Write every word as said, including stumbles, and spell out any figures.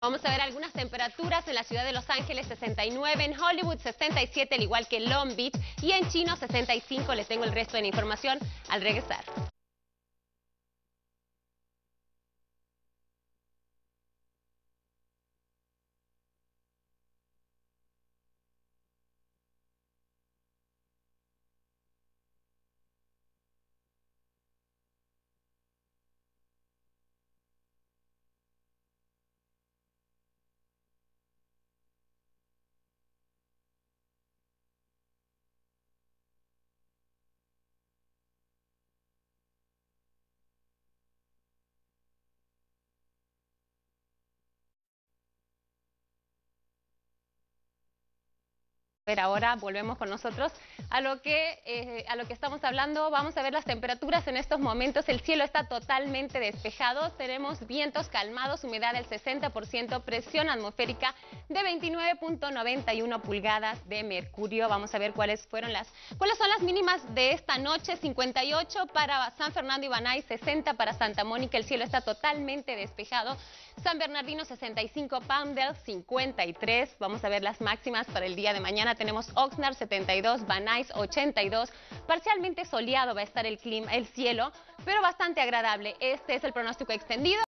Vamos a ver algunas temperaturas en la ciudad de Los Ángeles, sesenta y nueve, en Hollywood sesenta y siete, al igual que en Long Beach, y en Chino sesenta y cinco. Les tengo el resto de la información al regresar. Ahora volvemos con nosotros a lo que eh, a lo que estamos hablando. Vamos a ver las temperaturas en estos momentos. El cielo está totalmente despejado, tenemos vientos calmados, humedad del sesenta por ciento, presión atmosférica de veintinueve punto noventa y uno pulgadas de mercurio. Vamos a ver cuáles fueron las cuáles son las mínimas de esta noche. cincuenta y ocho para San Fernando y Banay, sesenta para Santa Mónica. El cielo está totalmente despejado. San Bernardino sesenta y cinco, Palmdale cincuenta y tres. Vamos a ver las máximas para el día de mañana. Tenemos Oxnard setenta y dos, Van Nuys ochenta y dos. Parcialmente soleado va a estar el clima, el cielo, pero bastante agradable. Este es el pronóstico extendido.